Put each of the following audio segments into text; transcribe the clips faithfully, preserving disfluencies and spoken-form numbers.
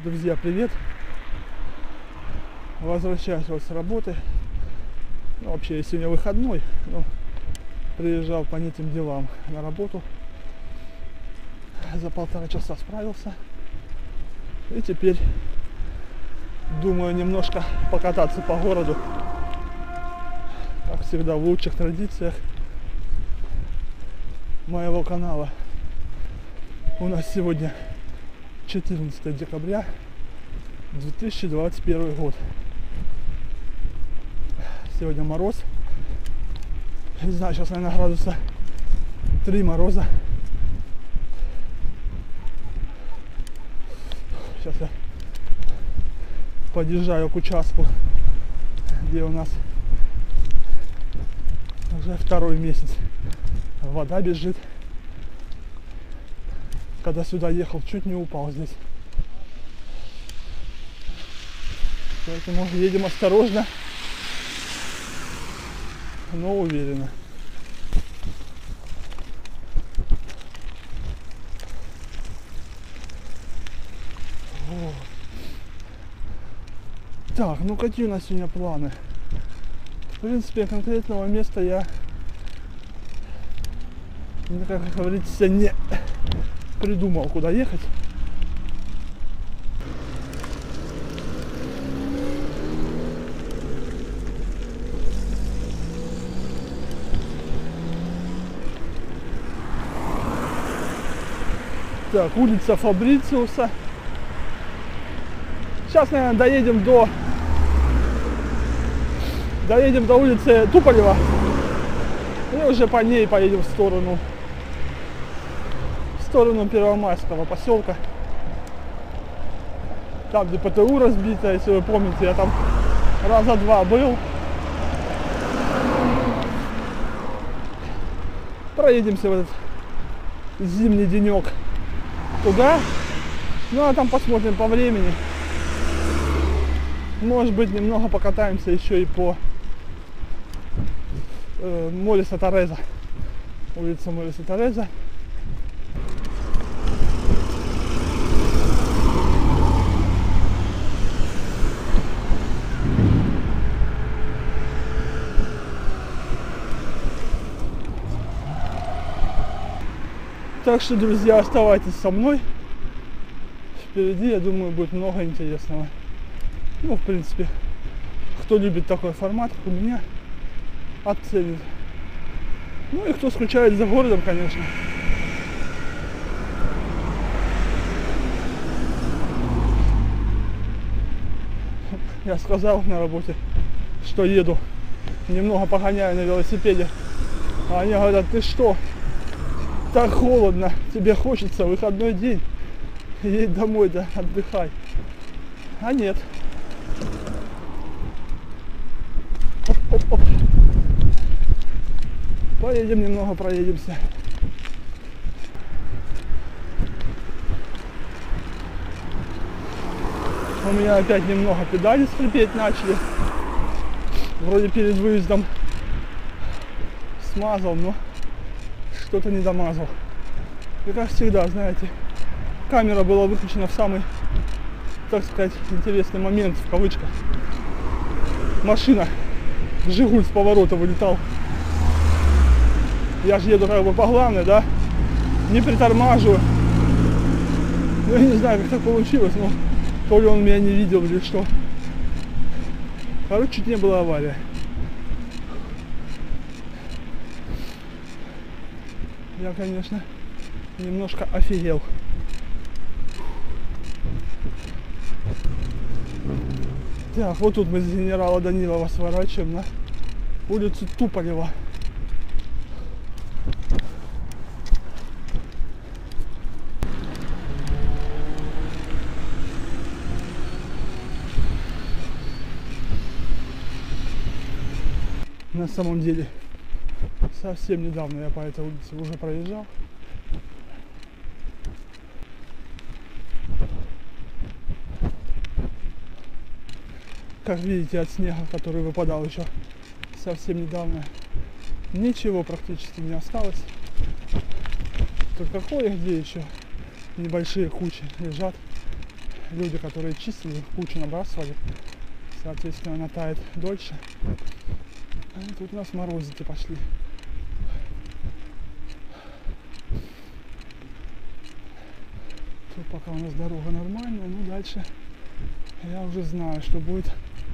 Друзья, привет! Возвращаюсь вот с работы. Ну, вообще, сегодня выходной, но приезжал по этим делам на работу. За полтора часа справился. И теперь думаю немножко покататься по городу. Как всегда, в лучших традициях моего канала. У нас сегодня четырнадцатое декабря две тысячи двадцать первый год. Сегодня мороз. Не знаю, сейчас, наверное, градуса три мороза. Сейчас я подъезжаю к участку, где у нас уже второй месяц вода бежит. Когда сюда ехал, чуть не упал здесь. Поэтому едем осторожно, но уверенно. О. Так, ну какие у нас сегодня планы? В принципе, конкретного места я, как говорится, не придумал, куда ехать. Так, улица Фабрициуса. Сейчас, наверное, доедем до доедем до улицы Туполева и уже по ней поедем в сторону в сторону Первомайского поселка. Там, где ПТУ разбито, если вы помните, я там раза два был. Проедемся в этот зимний денек туда. Ну а там посмотрим по времени. Может быть, немного покатаемся еще и по э, Мориса Тореза. Улица Мориса Тореза. Так что, друзья, оставайтесь со мной. Впереди, я думаю, будет много интересного. Ну, в принципе, кто любит такой формат, как у меня, оценит. Ну и кто скучает за городом, конечно. Я сказал на работе, что еду, немного погоняю на велосипеде. А они говорят: ты что? Так холодно, тебе хочется, выходной день, едь домой, да, отдыхай. А нет. Оп, оп, оп. Поедем немного, проедемся. У меня опять немного педали скрипеть начали. Вроде перед выездом смазал, но что-то не домазал. И как всегда, знаете, камера была выключена в самый, так сказать, интересный момент, в кавычках. Машина, Жигуль с поворота вылетал. Я же еду как бы по главной, да, не притормаживаю. Ну, я не знаю, как так получилось, но то ли он меня не видел или что. Короче, чуть не была авария. Я, конечно, немножко офигел. Так, вот тут мы с генерала Данилова сворачиваем на улицу Туполева. На самом деле, совсем недавно я по этой улице уже проезжал. Как видите, от снега, который выпадал еще совсем недавно, ничего практически не осталось. Только кое-где еще небольшие кучи лежат. люди, которые чистили, кучу набрасывали, соответственно, она тает дольше. А тут у нас морозики пошли. Тут пока у нас дорога нормальная, но дальше я уже знаю, что будет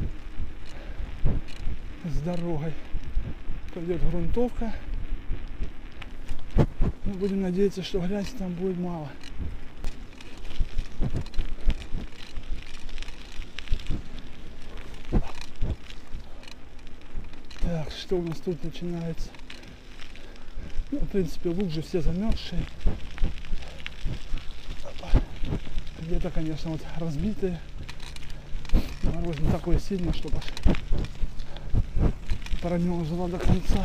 с дорогой. Пойдет грунтовка. Мы будем надеяться, что грязи там будет мало. Так, что у нас тут начинается? Ну, в принципе, лужи все замерзшие. Где-то, конечно, вот разбитые. Мороз не такой сильный, что аж промерзло до конца.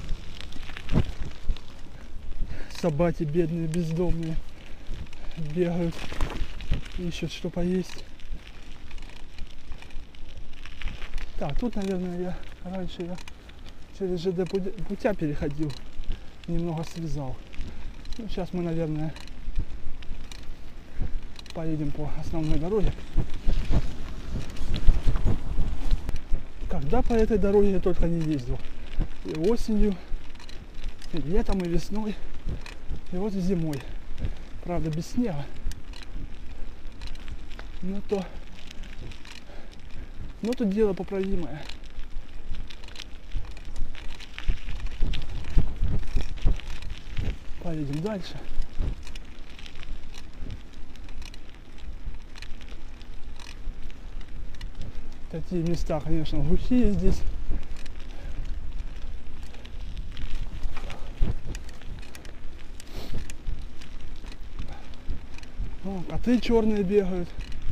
Собаки бедные, бездомные бегают, ищут что поесть. Так, тут, наверное, я раньше я через ЖД путя переходил, немного связал. Ну, сейчас мы, наверное, поедем по основной дороге. Когда по этой дороге я только не ездил. И осенью, и летом, и весной, и вот и зимой. Правда, без снега. Но то, но то дело поправимое. Поедем дальше. Такие места, конечно, глухие здесь. О, коты черные бегают.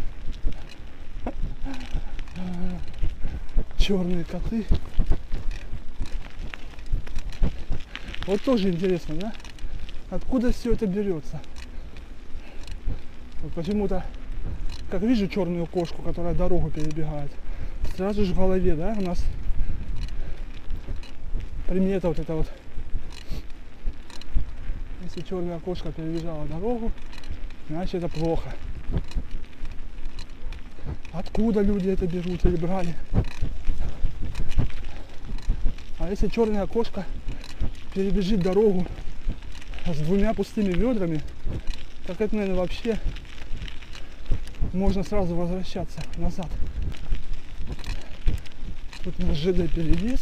Черные коты. Вот тоже интересно, да? Откуда все это берется? Вот почему-то, как вижу черную кошку, которая дорогу перебегает, сразу же в голове, да, у нас примета вот эта вот. Если черная кошка перебежала дорогу, значит это плохо. Откуда люди это берут или брали? А если черная кошка перебежит дорогу с двумя пустыми ведрами, так это, наверное, вообще можно сразу возвращаться назад. Тут у нас ЖД переезд.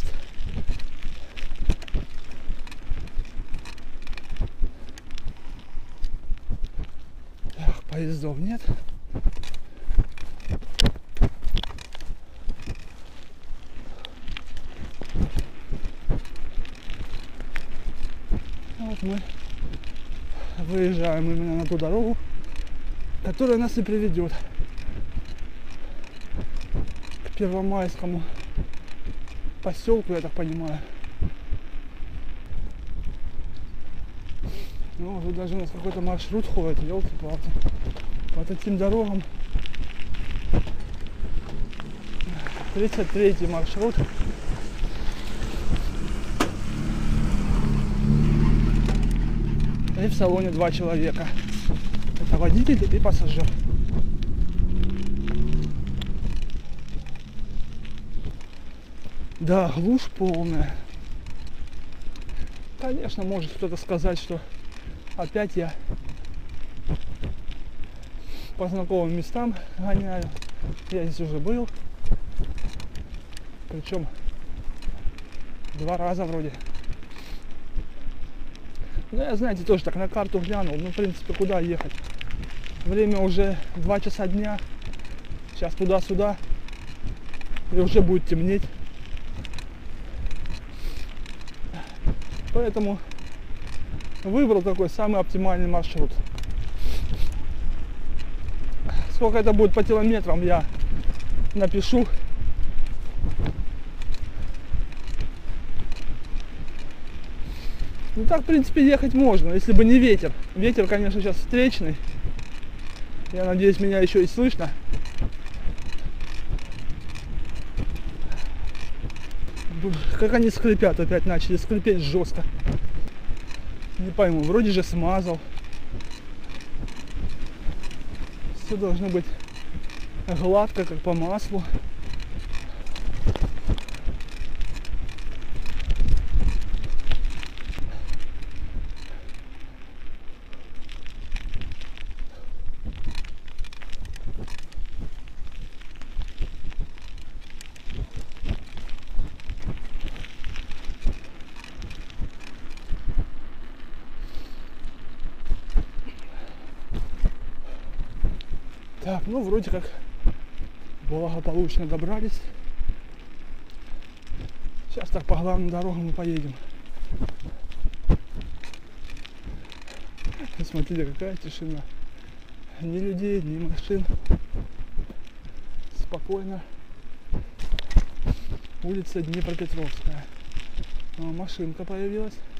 Так, поездов нет. Вот мы выезжаем именно на ту дорогу, которая нас и приведет к Первомайскому поселку, я так понимаю. Ну, тут даже у нас какой-то маршрут ходит, елки-палки. По таким дорогам. тридцать третий маршрут. И в салоне два человека. Это водитель и пассажир. Да, глушь полная. Конечно, может кто-то сказать, что опять я по знакомым местам гоняю. Я здесь уже был. Причем два раза вроде. Ну, я, знаете, тоже так на карту глянул. Ну, в принципе, куда ехать? Время уже два часа дня. Сейчас туда-сюда. И уже будет темнеть. Поэтому выбрал такой самый оптимальный маршрут. Сколько это будет по километрам, я напишу. Ну так, в принципе, ехать можно, если бы не ветер. Ветер, конечно, сейчас встречный. Я надеюсь, меня еще и слышно. Как они скрипят, опять начали скрипеть жестко. Не пойму, вроде же смазал. Все должно быть Гладко, как по маслу. Так, ну вроде как благополучно добрались. Сейчас так по главным дорогам мы поедем. Смотрите, какая тишина. Ни людей, ни машин. Спокойно. Улица Днепропетровская. О, машинка появилась.